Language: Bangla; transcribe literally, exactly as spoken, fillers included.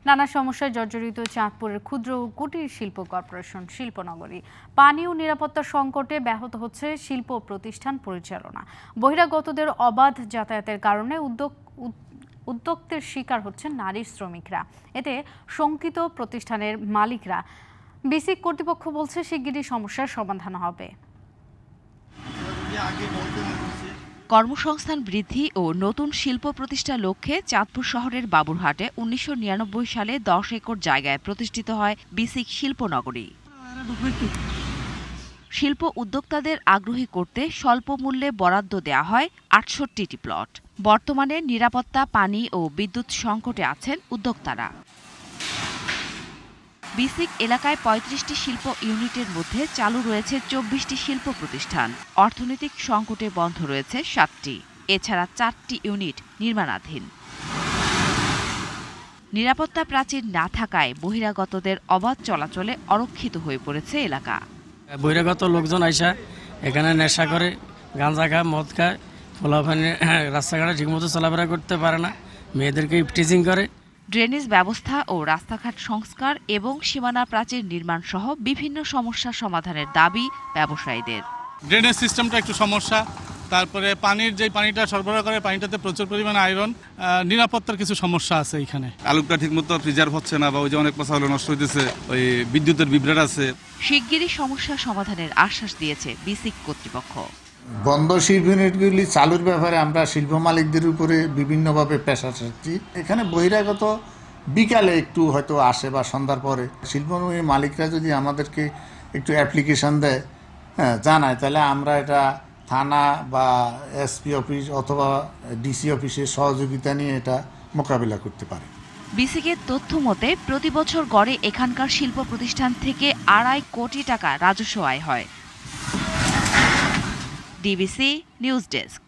নানা সমস্যায় জর্জরিত চাঁদপুরের ক্ষুদ্র ও কুটির শিল্প কর্পোরেশন শিল্পনগরী। পানি ও নিরাপত্তার সংকটে ব্যাহত হচ্ছে শিল্প প্রতিষ্ঠান পরিচালনা। বহিরাগতদের অবাধ যাতায়াতের কারণে উদ্যোগ উদ্যোক্তের শিকার হচ্ছেন নারী শ্রমিকরা। এতে শঙ্কিত প্রতিষ্ঠানের মালিকরা। বিসিক কর্তৃপক্ষ বলছে শিগগিরই সমস্যার সমাধান হবে। কর্মসংস্থান বৃদ্ধি ও নতুন শিল্প প্রতিষ্ঠার লক্ষ্যে চাঁদপুর শহরের বাবুরহাটে উনিশশো নিরানব্বই সালে দশ একর জায়গায় প্রতিষ্ঠিত হয় বিসিক শিল্পনগরী। শিল্প উদ্যোক্তাদের আগ্রহী করতে স্বল্প মূল্যে বরাদ্দ দেওয়া হয় আটষট্টিটি প্লট। বর্তমানে নিরাপত্তা, পানি ও বিদ্যুৎ সংকটে আছেন উদ্যোক্তারা। বিসিক এলাকায় পঁয়ত্রিশটি শিল্প ইউনিটের মধ্যে চালু রয়েছে চব্বিশটি শিল্প প্রতিষ্ঠান। অর্থনৈতিক সংকটে বন্ধ রয়েছে সাতটি। এছাড়া চারটি ইউনিট নির্মাণাধীন। নিরাপত্তা প্রাচীর না থাকায় বহিরাগতদের অবাধ চলাচলে অরক্ষিত হয়ে পড়েছে এলাকা। বহিরাগত লোকজন আইসা এখানে নেশা করে, গাঁজা খায়, মদ খায়, ফলাফানি রাস্তাঘাটে ঠিকমতো চলাফেরা করতে পারে না, মেয়েদেরকে ইফটিজিং করে। ড্রেনেজ ব্যবস্থা ও রাস্তাঘাট সংস্কার এবং সীমানা প্রাচীর নির্মাণ সহ বিভিন্ন সমস্যা সমাধানের দাবি ব্যবসায়ীদের। ড্রেনেজ সিস্টেমটা একটু সমস্যা, তারপরে পানির যে পানিটা সরবরাহ করে পানিটাতে প্রচুর পরিমাণে আয়রন, নিরাপত্তার কিছু সমস্যা আছে এখানে। আলুটা ঠিকমতো প্রিজার্ভ হচ্ছে না, বা ওই যে অনেক পয়সা হলো নষ্ট হইতেছে, ওই বিদ্যুতের বিভ্রাট আছে। শিগগিরই সমস্যা সমাধানের আশ্বাস দিয়েছে বিসিক কর্তৃপক্ষ। বন্ধ শিল্প ইউনিটগুলি চালুর ব্যাপারে আমরা শিল্প মালিকদের উপরে বিভিন্নভাবে পেশা চাচ্ছি। এখানে বহিরাগত বিকালে একটু হয়তো আসে বা সন্ধ্যার পরে। শিল্প মালিকরা যদি আমাদেরকে একটু অ্যাপ্লিকেশন দেয়, হ্যাঁ জানায়, তাহলে আমরা এটা থানা বা এসপি অফিস অথবা ডিসি অফিসের সহযোগিতা নিয়ে এটা মোকাবিলা করতে পারি। বিসিকের তথ্য মতে প্রতি বছর গড়ে এখানকার শিল্প প্রতিষ্ঠান থেকে আড়াই কোটি টাকা রাজস্ব আয় হয়। DBC news desk.